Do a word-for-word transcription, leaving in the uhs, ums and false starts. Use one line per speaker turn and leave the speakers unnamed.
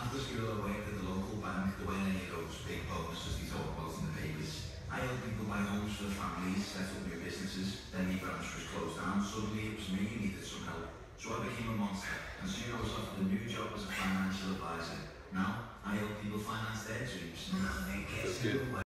After school, I worked at the local bank, there weren't any of those big bonuses they talk about in the papers. I helped people buy homes for their families, set up new businesses, then the branch was closed down. Suddenly it was me who needed some help. So I became a monster, and soon I was offered a new job as a financial advisor. Now, I help people finance their dreams.
That's good.